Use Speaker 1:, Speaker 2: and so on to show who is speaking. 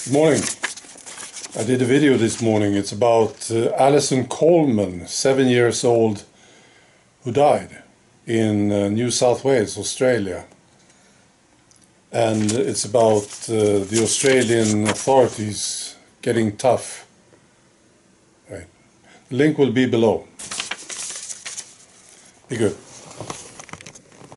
Speaker 1: Good morning. I did a video this morning. It's about Allison Coleman, 7 years old, who died in New South Wales, Australia. And it's about the Australian authorities getting tough. Right. The link will be below. Be good.